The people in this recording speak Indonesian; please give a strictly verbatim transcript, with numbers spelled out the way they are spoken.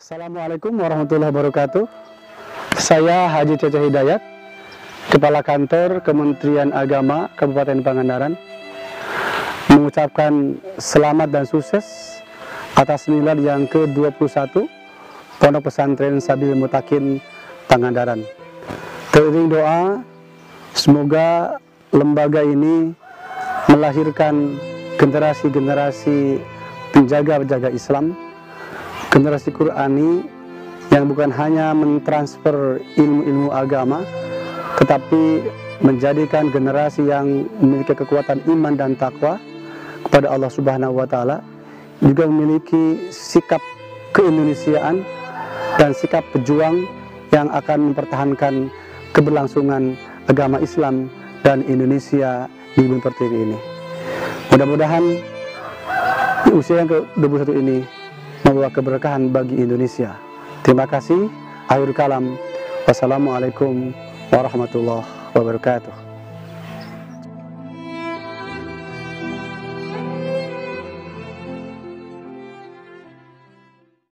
Assalamualaikum warahmatullahi wabarakatuh. Saya Haji Cece Hidayat, Kepala Kantor Kementerian Agama Kabupaten Pangandaran, mengucapkan selamat dan sukses atas milad yang ke dua puluh satu Pondok Pesantren Sabil Mutakin Pangandaran. Teriring doa, semoga lembaga ini melahirkan generasi-generasi penjaga-penjaga Islam, generasi Qurani yang bukan hanya mentransfer ilmu-ilmu agama, tetapi menjadikan generasi yang memiliki kekuatan iman dan takwa kepada Allah Subhanahu wa Ta'ala, juga memiliki sikap keindonesiaan dan sikap pejuang yang akan mempertahankan keberlangsungan agama Islam dan Indonesia di bumi pertiwi ini. Mudah-mudahan di usia yang ke dua puluh satu ini membawa keberkahan bagi Indonesia. Terima kasih. Akhir kalam. Wassalamualaikum warahmatullahi wabarakatuh.